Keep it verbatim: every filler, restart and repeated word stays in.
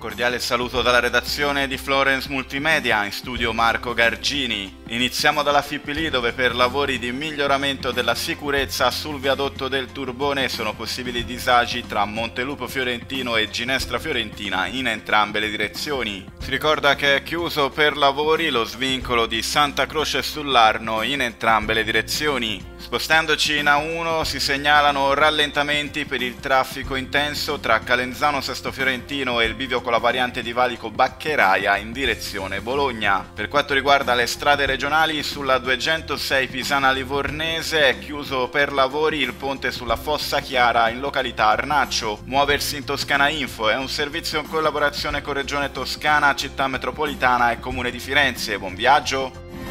cordiale saluto dalla redazione di Florence Multimedia, in studio Marco Gargini. Iniziamo dalla F I P L I, dove per lavori di miglioramento della sicurezza sul viadotto del Turbone sono possibili disagi tra Montelupo Fiorentino e Ginestra Fiorentina in entrambe le direzioni. Si ricorda che è chiuso per lavori lo svincolo di Santa Croce sull'Arno in entrambe le direzioni. Spostandoci in A uno si segnalano rallentamenti per il traffico intenso tra Calenzano Sesto Fiorentino e il bivio con la variante di Valico Baccheraia in direzione Bologna. Per quanto riguarda le strade regionali, sulla duecentosei Pisana Livornese è chiuso per lavori il ponte sulla Fossa Chiara in località Arnaccio. Muoversi in Toscana Info è un servizio in collaborazione con Regione Toscana, Città Metropolitana e Comune di Firenze. Buon viaggio!